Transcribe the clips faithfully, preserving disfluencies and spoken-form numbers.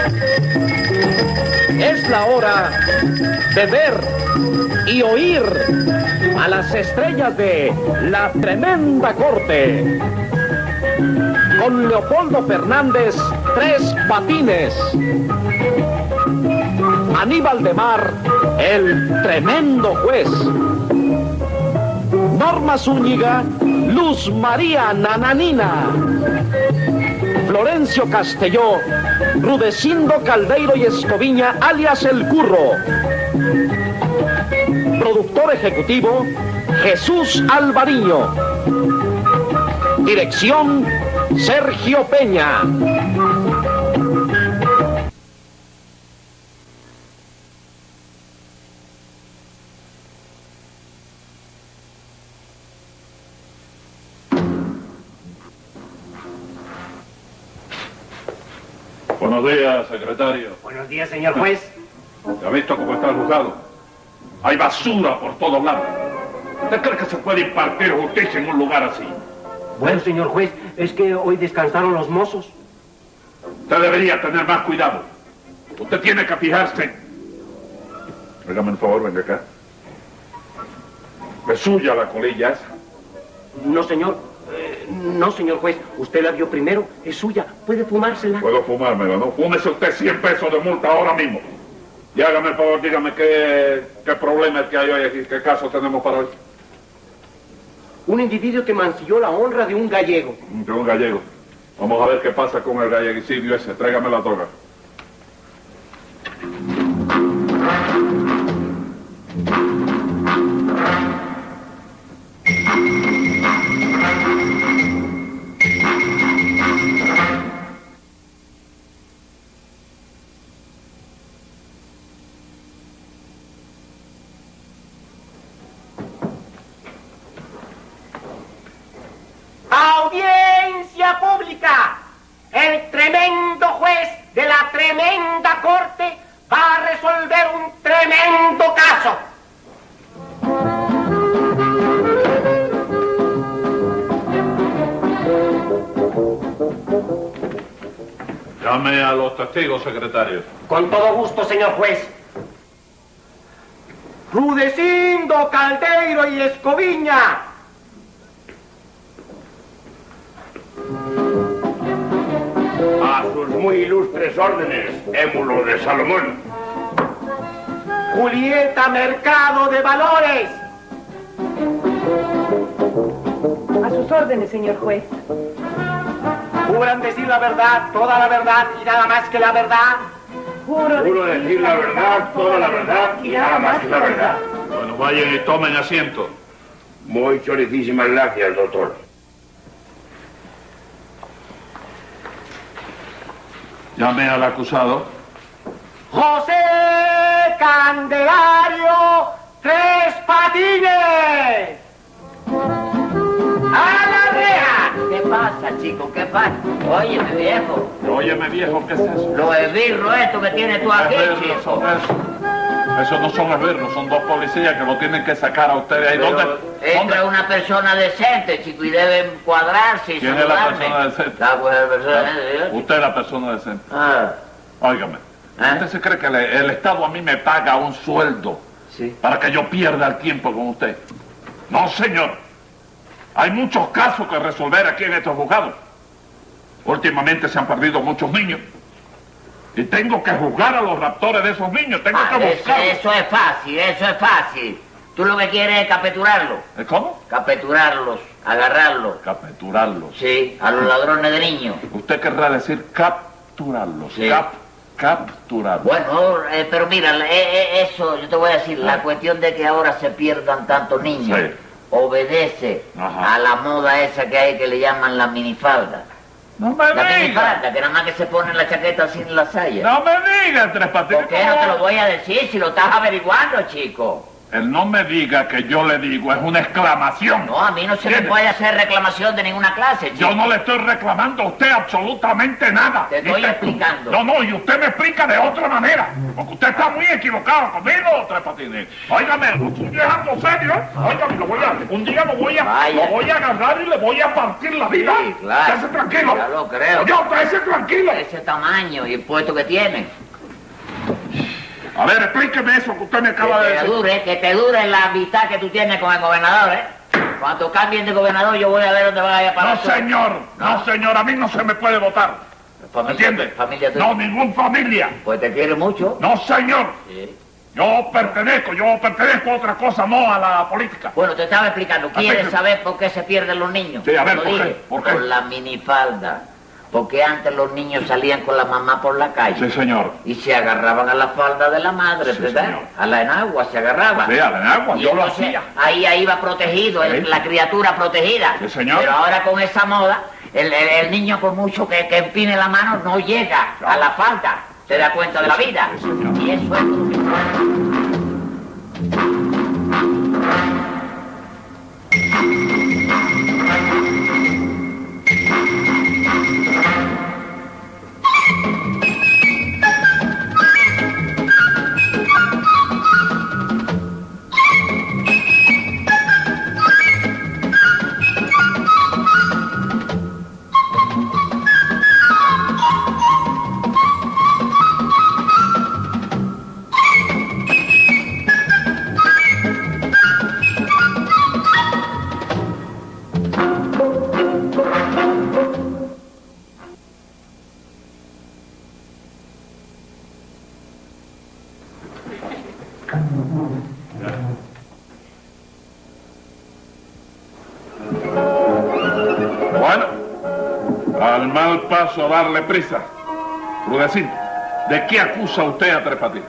Es la hora de ver y oír a las estrellas de La Tremenda Corte. Con Leopoldo Fernández, Tres Patines. Aníbal de Mar, el tremendo juez. Norma Zúñiga, Luz María Nananina. Florencio Castelló, Rudecindo Caldeiro y Escoviña, alias El Curro. Productor ejecutivo, Jesús Alvariño. Dirección, Sergio Peña. Buenos días, secretario. Buenos días, señor juez. ¿Ya ha visto cómo está el juzgado? Hay basura por todos lados. ¿Usted cree que se puede impartir justicia en un lugar así? Bueno, señor juez, es que hoy descansaron los mozos. Usted debería tener más cuidado. Usted tiene que fijarse. Hágame un favor, venga acá. ¿Es suya la colilla esa? No, señor. Eh, no, señor juez. Usted la vio primero. Es suya. Puede fumársela. Puedo fumármela, ¿no? Fúmese usted cien pesos de multa ahora mismo. Y hágame el favor, dígame qué, qué problema es que hay hoy aquí, qué caso tenemos para hoy. Un individuo que mancilló la honra de un gallego. De un gallego. Vamos a ver qué pasa con el galleguicidio ese. Tráigame la toga. ¡Audiencia pública! El tremendo juez de la tremenda corte va a resolver un tremendo caso. Llame a los testigos, secretario. Con todo gusto, señor juez. Rudecindo Caldeiro y Escoviña. A sus muy ilustres órdenes, émulo de Salomón. Julieta Mercado de Valores. A sus órdenes, señor juez. ¿Juran decir la verdad, toda la verdad y nada más que la verdad? Juro, Juro decir la verdad, toda la verdad y nada más que la verdad. Bueno, vayan y tomen asiento. Muy choricísimas gracias, doctor. Llame al acusado. José Candelario Tres Patines. ¡A la reja! ¿Qué pasa, chico? ¿Qué pasa? Óyeme, viejo. Óyeme, viejo, ¿qué es eso? Los esbirros esto que tienes tú aquí, Esbirros chico. son eso. Esos no son esbirros, son dos policías que lo tienen que sacar a ustedes ahí. Pero ¿Dónde? entra ¿Dónde? una persona decente, chico, y deben cuadrarse y ¿Quién es la saludarme. persona decente? La, pues, la persona decente. Usted es la persona decente. Ah, Óigame, ¿Eh? ¿usted se cree que le- el Estado a mí me paga un sueldo Sí. para que yo pierda el tiempo con usted? No, señor. Hay muchos casos que resolver aquí en estos juzgados. Últimamente se han perdido muchos niños. Y tengo que juzgar a los raptores de esos niños. Tengo ah, que eso, buscarlos. eso es fácil, eso es fácil. Tú lo que quieres es capturarlos. ¿Eh, ¿Cómo? Capturarlos, agarrarlos. Capturarlos. Sí, a los ladrones de niños. Usted querrá decir capturarlos. Sí. Cap, capturarlos. Bueno, eh, pero mira, eh, eh, eso, yo te voy a decir, la Ah. cuestión de que ahora se pierdan tantos niños Sí. obedece Ajá. a la moda esa que hay que le llaman la minifalda. No me La diga. minifalda, que nada más que se pone la chaqueta sin la saya. No me diga, Tres Patines. ¿Por qué no te lo voy a decir si lo estás averiguando, chico? el no me diga que yo le digo es una exclamación. No, a mí no se me ¿Entiende? puede hacer reclamación de ninguna clase, chico. Yo no le estoy reclamando a usted absolutamente nada. Te estoy Ni explicando. No, no, y usted me explica de otra manera. Porque usted está muy equivocado conmigo, Tres Patines. Óigame, lo estoy dejando serio, ¿eh? Óigame, lo voy a, un día lo voy a, Vaya. lo voy a agarrar y le voy a partir la vida. Sí, claro. Estése tranquilo. Ya lo creo. Oye, estése tranquilo. Ese tamaño y el puesto que tiene. A ver, explíqueme eso que usted me acaba Que de te decir. dure, que te dure la amistad que tú tienes con el gobernador, ¿eh? Cuando cambien de gobernador yo voy a ver dónde vaya a parar. No, señor, no, señor, a mí no se me puede votar. Familia, ¿Entiende? Familia tuya. No, ningún familia. Pues te quiere mucho. No, señor. Sí. Yo pertenezco, yo pertenezco a otra cosa, no a la política. Bueno, te estaba explicando. ¿Quieres Así que- saber por qué se pierden los niños? Sí, a ver, Lo ¿por qué? dije. ¿Por qué? Por la minifalda. Porque antes los niños salían con la mamá por la calle. Sí, señor. Y se agarraban a la falda de la madre, Sí, ¿verdad? señor. A la enagua se agarraba. Sí, a la enagua, Y yo lo entonces, hacía. Ahí, ahí iba protegido, el- Sí. la criatura protegida. Sí, señor. Pero ahora con esa moda, el, el- el niño por mucho que, que empine la mano no llega a la falda. ¿Te das cuenta de la vida? Sí, señor. Y eso es lo que... Bueno, al mal paso darle prisa. Rudecindo, ¿de qué acusa usted a Tres Patines?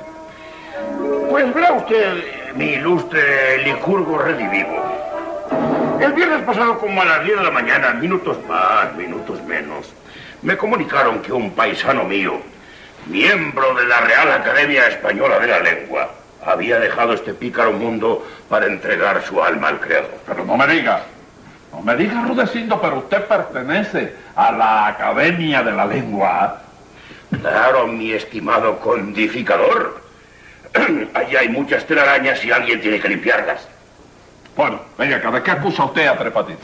Pues verá usted, mi ilustre licurgo redivivo. El viernes pasado, como a las diez de la mañana, minutos más, minutos menos, me comunicaron que un paisano mío, miembro de la Real Academia Española de la Lengua, había dejado este pícaro mundo para entregar su alma al Creador. Pero no me diga, no me diga, Rudecindo, pero usted pertenece a la Academia de la Lengua. Claro, mi estimado condificador. Allí hay muchas telarañas y alguien tiene que limpiarlas. Bueno, venga acá, ¿de qué acusa usted a Tres Patines?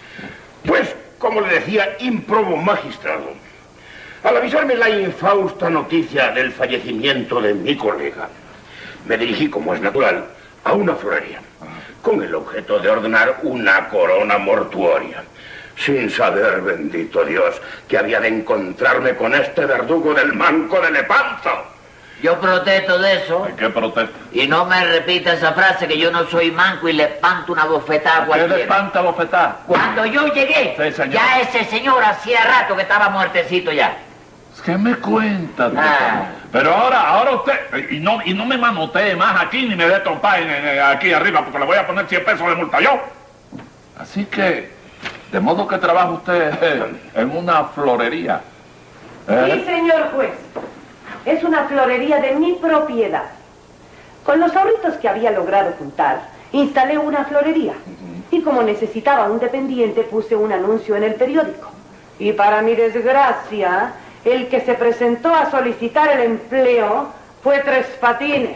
Pues, como le decía, improbo magistrado. Al avisarme la infausta noticia del fallecimiento de mi colega, me dirigí, como es natural, a una florería, con el objeto de ordenar una corona mortuoria, sin saber, bendito Dios, que había de encontrarme con este verdugo del manco de Lepanto. Yo protesto de eso. ¿De qué protesta? Y no me repita esa frase que yo no soy manco y le espanto una bofetada a ¿Qué cualquiera. le espanta bofetada? Cuando yo llegué, Sí, señor. ya ese señor hacía rato que estaba muertecito ya. ¿Qué me cuenta? Tres Ah. Patines? Pero ahora, ahora usted, y no, y no me manotee más aquí ni me dé trompa en- en- aquí arriba porque le voy a poner cien pesos de multa yo. Así que, de modo que trabaja usted eh, en una florería. ¿Eh? Sí, señor juez. Es una florería de mi propiedad. Con los ahorritos que había logrado juntar, instalé una florería. Y como necesitaba un dependiente, puse un anuncio en el periódico. Y para mi desgracia, el que se presentó a solicitar el empleo fue Tres Patines.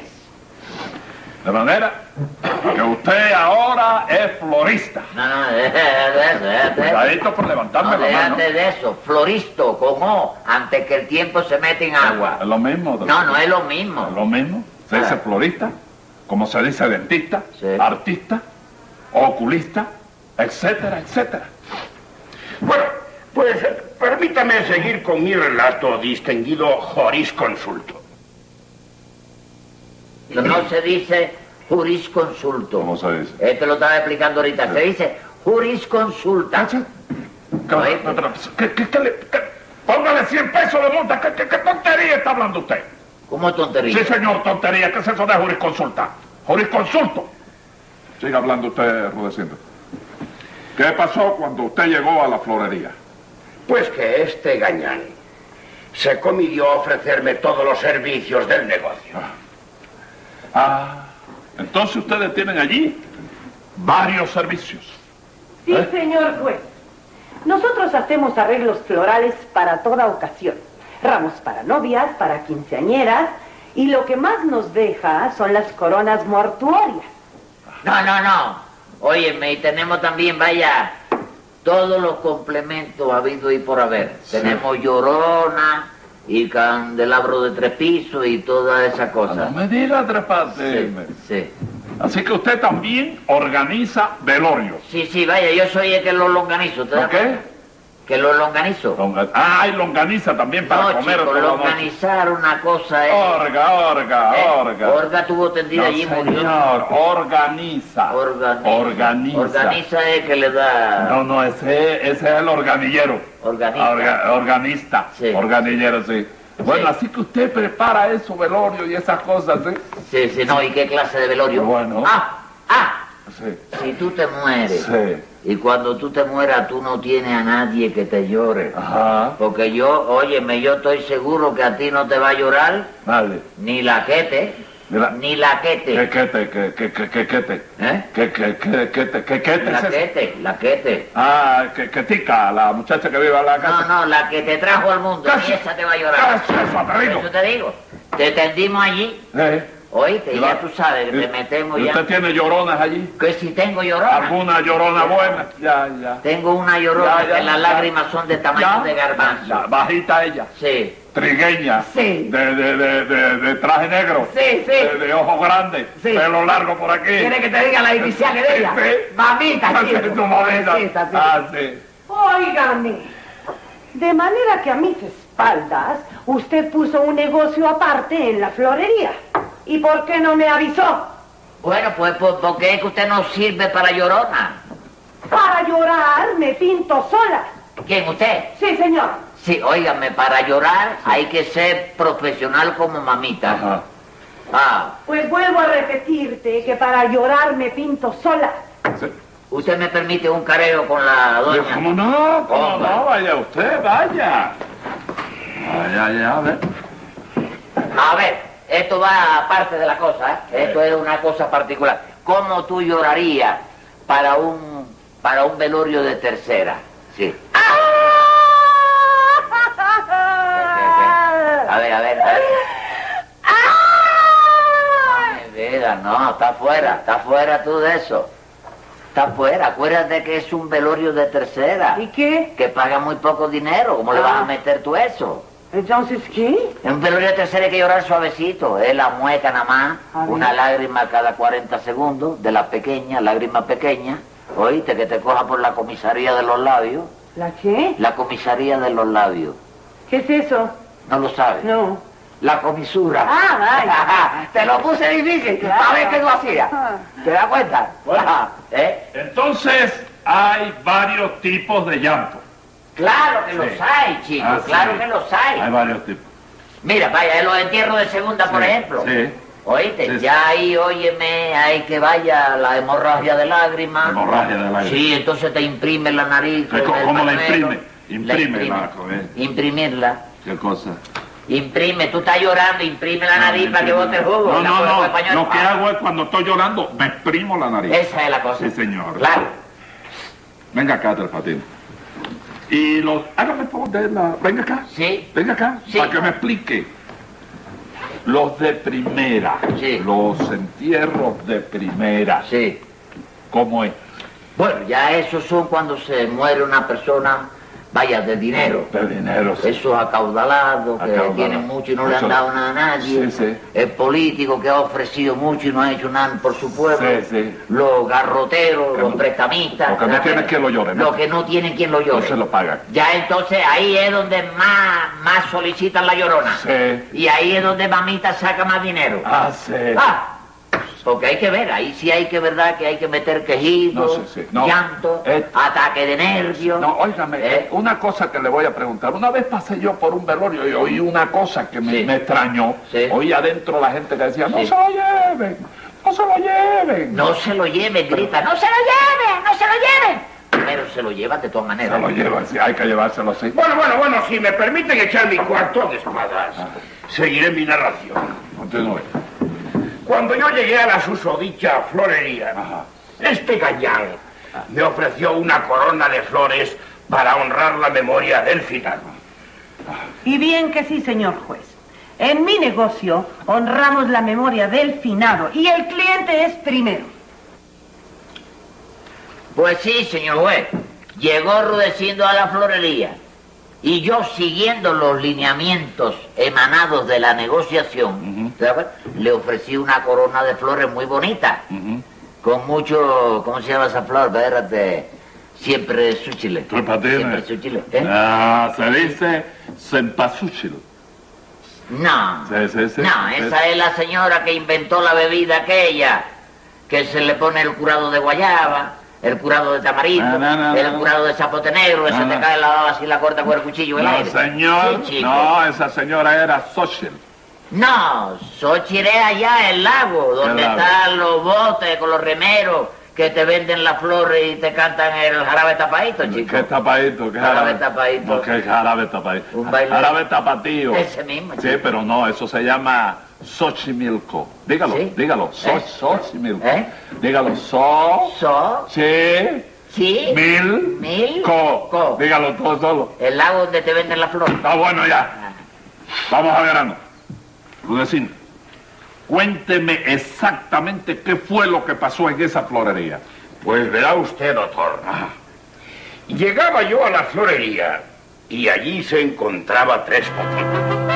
De manera que usted ahora es florista. No, no, déjate de eso, déjate de eso. Cuidadito por levantarme No, la mano. déjate de eso. Floristo, con O, antes que el tiempo se mete en agua. ¿Es lo mismo? No, no es lo mismo. ¿Es lo mismo? Se dice Ah. florista, como se dice dentista, Sí. artista, oculista, etcétera, etcétera. Bueno, pues eh, permítame seguir con mi relato, distinguido jurisconsulto. No se dice jurisconsulto. ¿Cómo se dice? Este lo estaba explicando ahorita. Se dice jurisconsulta. ¿Qué, qué, qué, qué le- qué- póngale cien pesos de multa. ¿Qué, qué, qué tontería está hablando usted? ¿Cómo tontería? Sí, señor, tontería. ¿Qué es eso de jurisconsulta? Jurisconsulto. Siga hablando usted, Rudecindo. ¿Qué pasó cuando usted llegó a la florería? Pues que este gañán se comidió a ofrecerme todos los servicios del negocio. Ah, Entonces ustedes tienen allí varios servicios. Sí, ¿Eh? señor juez. Nosotros hacemos arreglos florales para toda ocasión. Ramos para novias, para quinceañeras, y lo que más nos deja son las coronas mortuorias. No, no, no. Óyeme, y tenemos también, vaya, todos los complementos habidos y por haber. Sí. Tenemos llorona y candelabro de tres pisos y toda esa cosa. No me diga tres partes. Sí, sí. Así que usted también organiza velorios. Sí, sí, vaya, yo soy el que lo longanizo. ¿Te das ¿Por qué? cuenta? Que lo longanizo. Longa- Ah, hay longaniza también para No, comer chico, toda la noche. longanizar una cosa es... Orga, orga, ¿eh? orga. Orga tuvo tendida No, allí, murió. señor, organiza. Organiza. Organiza. Organiza es que le da... No, no, ese, ese es el organillero. Organista. Orga- organista. Sí. Organillero, sí. Bueno, Sí. así que usted prepara eso, velorio y esas cosas, ¿sí? Sí, sí, no, ¿y qué clase de velorio? Bueno. Ah, ah, Sí. si tú te mueres, Sí. y cuando tú te mueras tú no tienes a nadie que te llore. Ajá. Porque yo, óyeme, yo estoy seguro que a ti no te va a llorar Dale. ni la quete, Ni la- ni la ¿Qué, quete. qué te, qué, qué, qué, qué, qué te? ¿Eh? ¿Qué, qué, qué, qué te, qué, qué te La es eso? quete, la quete. Ah, que, que tica, la muchacha que vive en la casa. No, no, la que te trajo al mundo, Casi. ni esa te va a llorar. Casi, eso te digo. Eso te digo. Te tendimos allí, Eh. oíste, Y ya la- tú sabes que y- te metemos ¿y ya. usted tiene lloronas allí? Que si tengo llorona. ¿Alguna llorona buena? Ya, ya. Tengo una llorona Ya, ya, que las ya. lágrimas son de tamaño Ya, de garbanzo. ya, bajita ella. Sí. Trigueña. Sí. De, de, de, de, de traje negro. Sí, sí. De, de ojos grandes. Sí. Pelo largo por aquí. ¿Quiere que te diga las iniciales de ella? Sí. Mamita, Ah, chico. sí, tu mamita. Pobrecita, sí. Ah, sí. Óigame, de manera que a mis espaldas usted puso un negocio aparte en la florería. ¿Y por qué no me avisó? Bueno, pues, pues porque es que usted no sirve para llorona. Para llorar me pinto sola. ¿Quién, usted? Sí, señor. Sí, óigame, para llorar hay que ser profesional como mamita. Ajá. Ah, Pues vuelvo a repetirte que para llorar me pinto sola. Sí. ¿usted me permite un careo con la doña? ¿Cómo no? ¿Cómo Hombre. no? Vaya usted, vaya. Vaya, ya, a ver. A ver, esto va aparte de la cosa, ¿eh? Esto es una cosa particular. ¿Cómo tú llorarías para un, para un velorio de tercera? Sí. A ver, a ver, a ver. Ay, vida, no, está fuera, está fuera tú de eso. Está fuera, acuérdate que es un velorio de tercera. ¿Y qué? Que paga muy poco dinero, ¿cómo le vas a meter tú eso? Entonces, ¿qué? En un velorio de tercera hay que llorar suavecito, es la mueca nada más, A ver. una lágrima cada cuarenta segundos, de la pequeña, lágrima pequeña, oíste, que te coja por la comisaría de los labios, ¿La qué? la comisaría de los labios, ¿Qué es eso? ¿no lo sabes? No. La comisura. Ah, vaya. Te lo puse difícil, Claro. ¿sabes qué tú hacías? Ah. ¿Te das cuenta? Bueno. Ajá, ¿eh? Entonces, hay varios tipos de llanto. Claro que los Sí. hay, chicos, Ah, claro sí. que los hay. Hay varios tipos. Mira, vaya, en los entierros de segunda, por Sí, ejemplo. sí. Oíste, Sí, sí. ya ahí, óyeme, hay que vaya la hemorragia de lágrimas. Hemorragia de lágrimas. Sí, entonces te imprime la nariz. ¿Cómo- con el cómo la pañuelo. imprime? Imprímela, joder. Imprimirla. ¿Qué cosa? Imprime, tú estás llorando, imprime la nariz para que bote el jugo. No, La no, pones con el no. pañuelo. Lo que Ah, hago es cuando estoy llorando, me exprimo la nariz. Esa es la cosa. Sí, señor. Claro. Venga acá, Tres Patines. Y los... Hágame el favor de la... Venga acá. Sí. Venga acá, Sí. para que me explique. Los de primera. Sí. Los entierros de primera. Sí. ¿Cómo es? Bueno, ya esos son cuando se muere una persona, vaya, de dinero. De dinero. sí. Esos acaudalados que Acaudalado. tienen mucho y no le han Eso- dado nada a nadie. Sí, sí. El político que ha ofrecido mucho y no ha hecho nada por su pueblo. Sí, sí. Los garroteros, Que los no- prestamistas. los que no tienen quien lo llore, ¿no? Los que no tienen quien lo llore. No se lo pagan. Ya entonces ahí es donde más, más solicitan la llorona. Sí. Y ahí es donde mamita saca más dinero. Ah, sí. Ah, porque hay que ver, ahí sí hay que, verdad, que hay que meter quejidos, No, sí, sí. No. llanto, Eh. ataque de nervios. No, óigame, ¿Eh? una cosa que le voy a preguntar. Una vez pasé yo por un velorio y oí una cosa que me, Sí. me extrañó. Sí. Oí adentro la gente que decía, no Sí. se lo lleven, no se lo lleven. No se lo lleven, grita, no se lo lleven, no se lo lleven. Pero se lo llevan de todas maneras. Se lo llevan, sí, hay que llevárselo así. Bueno, bueno, bueno, si me permiten echar mi cuarto de espadas, seguiré mi narración. Continúe. Cuando yo llegué a la susodicha florería, Ajá. este gañán me ofreció una corona de flores para honrar la memoria del finado. Y bien que sí, señor juez. En mi negocio honramos la memoria del finado y el cliente es primero. Pues sí, señor juez. Llegó Rudecindo a la florería y yo, siguiendo los lineamientos emanados de la negociación, Uh-huh. ¿sabes? Le ofrecí una corona de flores muy bonita, Uh-huh. con mucho, ¿cómo se llama esa flor? Espérate, siempre súchile. Tres Patines. Siempre súchile, ¿eh? Ah, se dice cempasúchil. No, Sí, sí, sí. no, Sí. esa es la señora que inventó la bebida aquella, que se le pone el curado de guayaba, el curado de tamarito, No, no, no, el no. curado de zapote negro, ese No, te no. cae en la baba así la corta con el cuchillo en el No, aire. señor. Sí, chico. No, esa señora era Xochitl. No, Xochitl es allá el lago, donde lago? están los botes con los remeros que te venden las flores y te cantan el jarabe tapadito, chico. ¿Qué tapadito? ¿Qué Jarabe tapadito. No, ¿qué jarabe tapadito? Un baile. Jarabe tapatío. Ese mismo, Sí, chico. pero no, eso se llama Xochimilco. Dígalo, ¿Sí? dígalo. So, ¿Eh? Xochimilco. ¿Eh? Dígalo, so, So, chi, sí, mil, Mil. co. Co. Dígalo todo solo. el lago donde te venden las flores. Está bueno ya. Vamos a verano. Rudecindo, cuénteme exactamente qué fue lo que pasó en esa florería. Pues verá usted, doctor. Llegaba yo a la florería y allí se encontraba Tres Patines.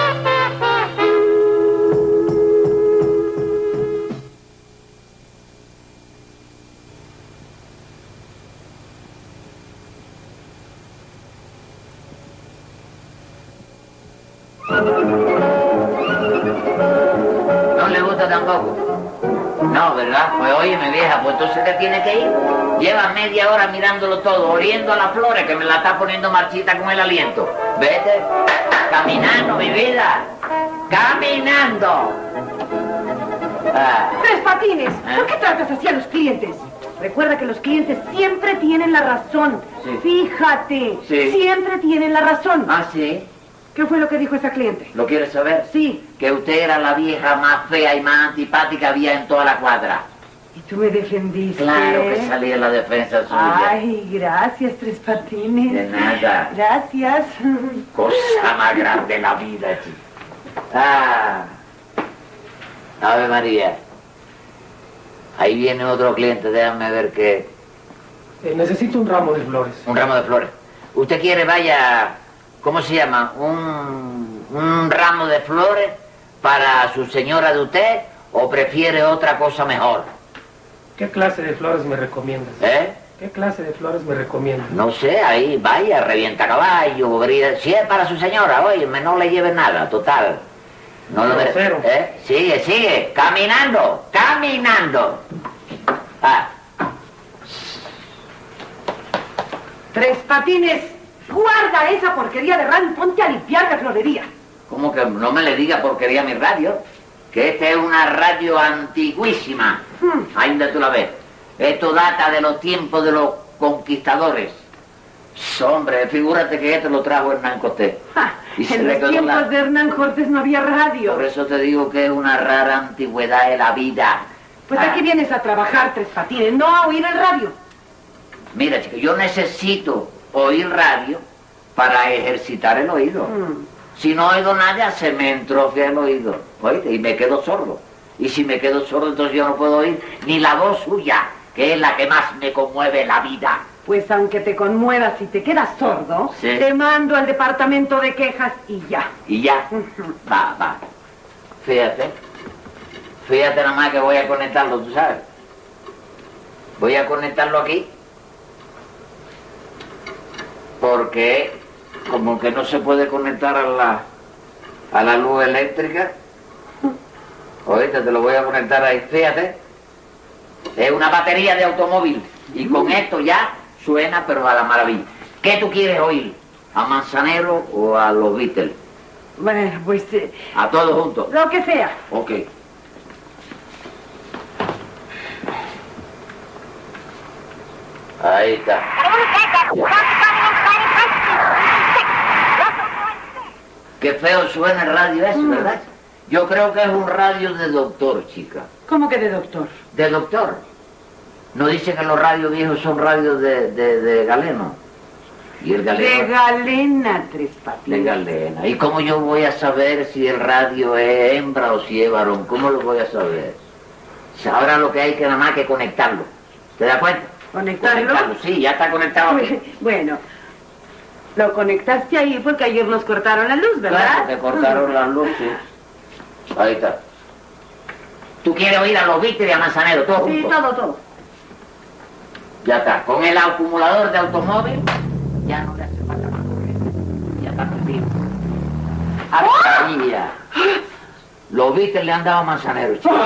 No le gusta tampoco. No, ¿verdad? Pues oye, mi vieja, pues entonces te tiene que ir. Lleva media hora mirándolo todo, oliendo a las flores, que me la está poniendo marchita con el aliento. Vete, caminando, mi vida. Caminando. Ah, Tres Patines, ¿Eh? ¿por qué tratas así a los clientes? Recuerda que los clientes siempre tienen la razón. Sí. Fíjate, Sí. siempre tienen la razón. ah, sí. ¿Qué fue lo que dijo esa cliente? ¿Lo quieres saber? Sí. Que usted era la vieja más fea y más antipática había en toda la cuadra. ¿Y tú me defendiste? Claro que salía en la defensa suya. Ay, gracias, Tres Patines. De nada. Gracias. Cosa más grande de la vida, chico. Ah. Ave María. Ahí viene otro cliente, déjame ver qué. Eh, necesito un ramo de flores. Un ramo de flores. ¿Usted quiere, vaya, cómo se llama? Un, un ramo de flores para su señora de usted o prefiere otra cosa mejor? ¿Qué clase de flores me recomiendas? ¿Eh? ¿Qué clase de flores me recomiendas? No sé, ahí, vaya, revienta caballo, brida. Si es para su señora, oye, no le lleve nada, total. No lo mere- Grosero. ¿Eh? Sigue, sigue, caminando, caminando. Ah, Tres Patines, guarda esa porquería de radio y ponte a limpiar la florería. ¿cómo que no me le diga porquería a mi radio? Que esta es una radio antiguísima. Hmm. Ahí donde tú la ves. Esto data de los tiempos de los conquistadores. Hombre, figúrate que esto lo trajo Hernán Cortés. Ja, Y se en le los quedó tiempos la- de Hernán Cortés no había radio. Por eso te digo que es una rara antigüedad de la vida. Pues Ah, aquí vienes a trabajar, Tres Patines, no a oír el radio. Mira, chico, yo necesito oír radio para ejercitar el oído. Mm. Si no oigo nada, se me entrofia el oído. Oíste, y me quedo sordo. Y si me quedo sordo, entonces yo no puedo oír ni la voz suya, que es la que más me conmueve en la vida. Pues aunque te conmuevas y te quedas sordo, Sí. te mando al departamento de quejas y ya. Y ya, Ujú. va, va. Fíjate. Fíjate nada más que voy a conectarlo, tú sabes. Voy a conectarlo aquí. Porque como que no se puede conectar a la, a la luz eléctrica. Oíste, te lo voy a conectar ahí. Fíjate. Es una batería de automóvil. Y con esto ya suena, pero a la maravilla. ¿Qué tú quieres oír? ¿A Manzanero o a los Beatles? Bueno, pues eh, A todos juntos. lo que sea. Ok. Ahí está. Qué feo suena el radio ese, ¿verdad? Yo creo que es un radio de doctor, chica. ¿Cómo que de doctor? De doctor. ¿No dicen que los radios viejos son radios de, de, de galeno? ¿Y el galeno? De galena, Tres Patines. De galena. ¿Y cómo yo voy a saber si el radio es hembra o si es varón? ¿Cómo lo voy a saber? Ahora lo que hay que nada más que conectarlo. ¿Te das cuenta? ¿Conectarlo? Conectarlo, sí, ya está conectado aquí. Bueno, lo conectaste ahí porque ayer nos cortaron la luz, ¿verdad? Claro, te cortaron las luces. Ahí está. ¿Tú quieres oír a los Víctor y a Manzanero, todo Sí, juntos? todo, todo. Ya está. Con el acumulador de automóvil, ya no le hace falta más corriente. Ya está perdido. ¡Arcaía! Los Víctor le han dado a Manzanero, chico.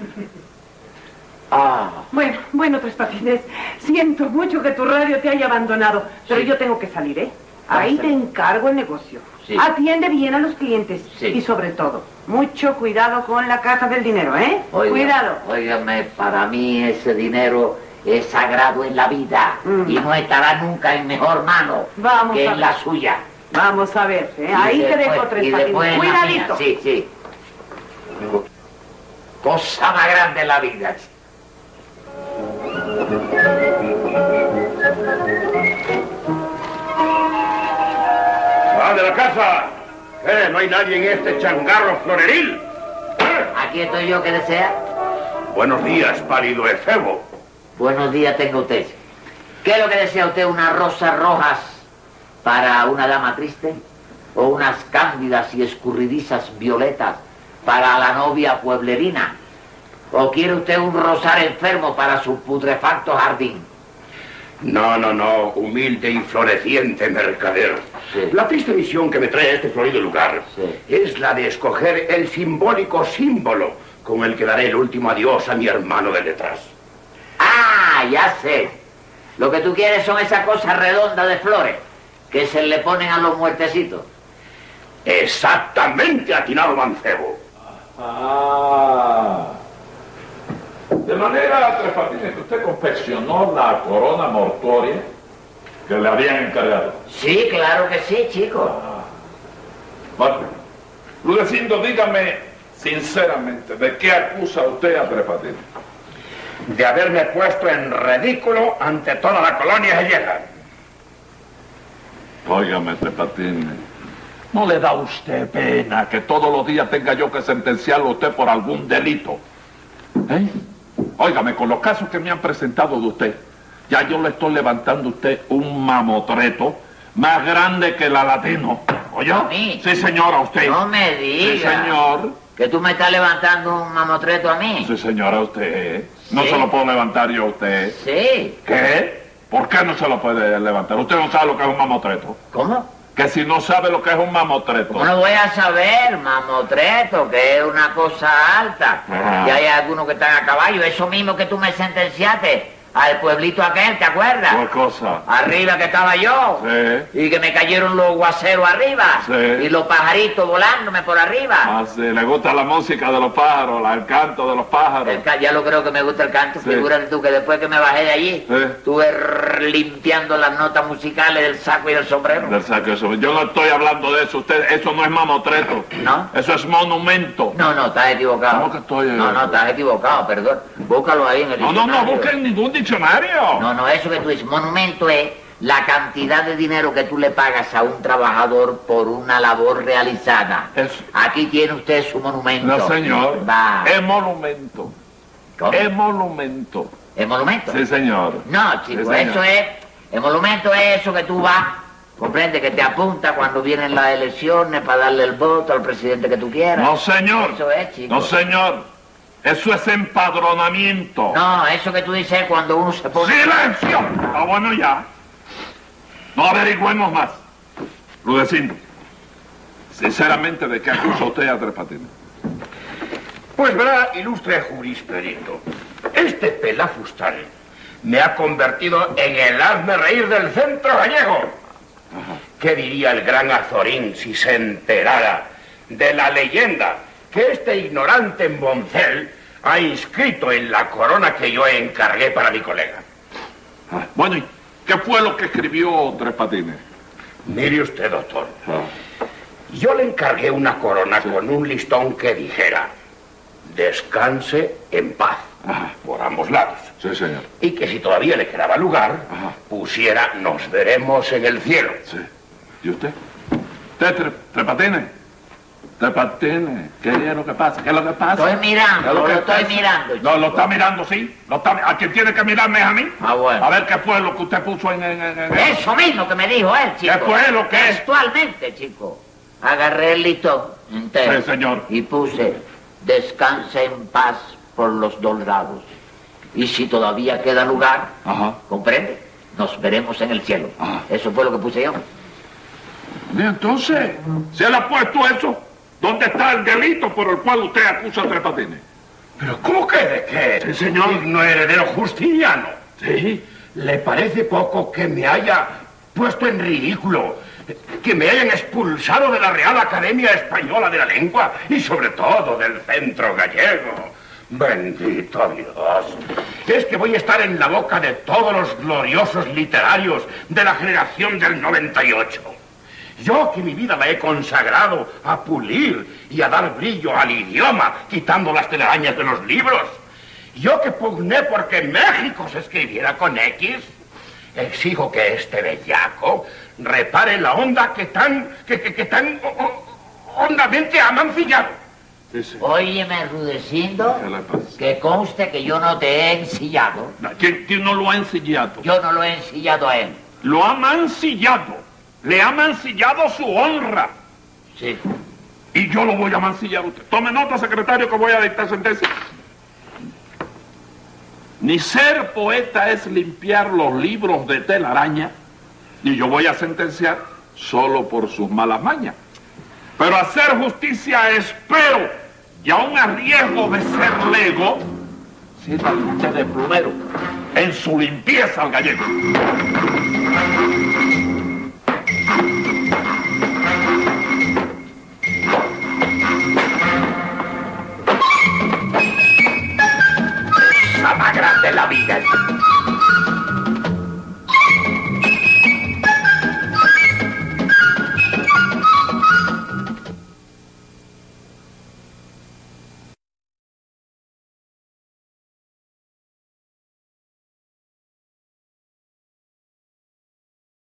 Ah. Bueno, bueno, Tres Patines, siento mucho que tu radio te haya abandonado, pero Sí. yo tengo que salir, ¿eh? Ah, Ahí sí. te encargo el negocio. Sí. Atiende bien a los clientes. Sí. Y sobre todo, mucho cuidado con la caja del dinero, ¿eh? Oiga, Cuidado. Óigame, para mí ese dinero es sagrado en la vida Mm. y no estará nunca en mejor mano Vamos que a en la ver. suya. Vamos a ver, ¿eh? Y Ahí te después- dejo, Tres y Patines. después en la mía, Cuidadito. sí, sí. Cosa más grande en la vida. ¡Sal de la casa! ¿Qué? ¿No hay nadie en este changarro floreril? ¿Eh? Aquí estoy yo, que desea. Buenos días, pálido efebo. Buenos días tenga usted. ¿Qué es lo que desea usted? ¿Unas rosas rojas para una dama triste? ¿O unas cándidas y escurridizas violetas para la novia pueblerina? ¿O quiere usted un rosal enfermo para su putrefacto jardín? No, no, no, humilde y floreciente mercader. Sí. La triste misión que me trae a este florido lugar Sí. es la de escoger el simbólico símbolo con el que daré el último adiós a mi hermano de detrás. ¡Ah, ya sé! Lo que tú quieres son esas cosas redondas de flores que se le ponen a los muertecitos. Exactamente, atinado mancebo. Ah. De manera, Tres Patines, que usted confeccionó la corona mortuoria que le habían encargado. Sí, claro que sí, chico. Bueno, Rudecindo, dígame sinceramente, ¿de qué acusa usted a Tres Patines? De haberme puesto en ridículo ante toda la colonia gallega. Óigame, Tres Patines, ¿no le da a usted pena que todos los días tenga yo que sentenciarlo a usted por algún delito? ¿Eh? Óigame, con los casos que me han presentado de usted, ya yo le estoy levantando a usted un mamotreto más grande que la latino. ¿Oye? ¿A mí? Sí, señora, usted. No me Sí, digas. señor. Que tú me estás levantando un mamotreto a mí. Sí, señora, usted. No Sí. se lo puedo levantar yo a usted. Sí. ¿Qué? ¿Por qué no se lo puede levantar? Usted no sabe lo que es un mamotreto. ¿Cómo? Que si no sabe lo que es un mamotreto. ¿Cómo no voy a saber, mamotreto, que es una cosa alta? Ajá. Y hay algunos que están a caballo. Eso mismo que tú me sentenciaste al pueblito aquel, ¿te acuerdas? ¿Qué cosa? Arriba que estaba yo. Sí. Y que me cayeron los guaceros arriba. Sí. Y los pajaritos volándome por arriba. Ah, sí, le gusta la música de los pájaros, la- el canto de los pájaros. El ca- ya lo creo que me gusta el canto. Sí. Figúrate tú que después que me bajé de allí, Sí. estuve r- limpiando las notas musicales del saco y del sombrero. Del saco, eso. Yo no estoy hablando de eso, usted, eso no es mamotreto. ¿No? Eso es monumento. No, no, estás equivocado. ¿Cómo que estoy, eh? No, no, estás equivocado, perdón. Búscalo ahí en el No, no, no, diccionario. busquen ningún diccionario. No, no, eso que tú dices. Monumento es la cantidad de dinero que tú le pagas a un trabajador por una labor realizada. Es- Aquí tiene usted su monumento. No, señor. Va. Es monumento. ¿Cómo? Es monumento. ¿Es monumento? Sí, señor. No, chico, Sí, señor. eso es... El monumento es eso que tú vas, comprende, que te apunta cuando vienen las elecciones para darle el voto al presidente que tú quieras. No, señor. Eso es, chico. No, señor. Eso es empadronamiento. No, eso que tú dices es cuando uno se pone... ¡Silencio! Ah, bueno, ya. No averigüemos más. Rudecindo, sinceramente, ¿de qué acusa usted a Tres Patines? Pues verá, ilustre jurisperito, este pelafustán me ha convertido en el hazme reír del centro gallego. ¿Qué diría el gran Azorín si se enterara de la leyenda que este ignorante emboncel ha inscrito en la corona que yo encargué para mi colega? Ah, bueno, ¿y qué fue lo que escribió Tres Patines? Mire usted, doctor. Yo le encargué una corona sí. con un listón que dijera: descanse en paz. Ajá. Por ambos lados. Sí, señor. Y que si todavía le quedaba lugar, Ajá. pusiera: nos veremos en el cielo. Sí. ¿Y usted? ¿Usted, Tres tre Patines? Tres Patines, ¿qué es lo que pasa? ¿Qué es lo que pasa? Estoy mirando, lo, lo que estoy pasa? mirando, chico. No, lo está mirando, sí. Lo está, ¿a quién tiene que mirarme es a mí? Ah, bueno. A ver qué fue lo que usted puso en... en, en, en Eso mismo que me dijo él, chico. ¿Qué fue lo que es? Textualmente, chico. Agarré el listón entero. Sí, señor. Y puse: descanse en paz por los dos lados. Y si todavía queda lugar, Ajá. ¿comprende? Nos veremos en el cielo. Ajá. Eso fue lo que puse yo. Y entonces, ¿se le ha puesto eso? ¿Dónde está el delito por el cual usted acusa a Tres Patines? ¿Pero cómo que de qué? Sí, señor. Digno heredero justiniano. Sí. ¿Le parece poco que me haya puesto en ridículo? Que me hayan expulsado de la Real Academia Española de la Lengua y sobre todo del Centro Gallego. Bendito Dios. Es que voy a estar en la boca de todos los gloriosos literarios de la generación del noventa y ocho. Yo que mi vida la he consagrado a pulir y a dar brillo al idioma, quitando las telarañas de los libros. Yo que pugné porque México se escribiera con X. Exijo que este bellaco repare la onda que tan, que, que, que tan oh, oh, hondamente ha mancillado. Sí, sí. Óyeme, Rudecindo, ¿Qué le pasa? que conste que yo no te he ensillado. ¿Quién, quién no lo ha ensillado? Yo no lo he ensillado a él. Lo ha mancillado. Le ha mancillado su honra. Sí. Y yo lo voy a mancillar a usted. Tome nota, secretario, que voy a dictar sentencia. Ni ser poeta es limpiar los libros de telaraña, ni yo voy a sentenciar solo por sus malas mañas. Pero hacer justicia espero, y aún a riesgo de ser lego, sirva usted de plumero en su limpieza al gallego.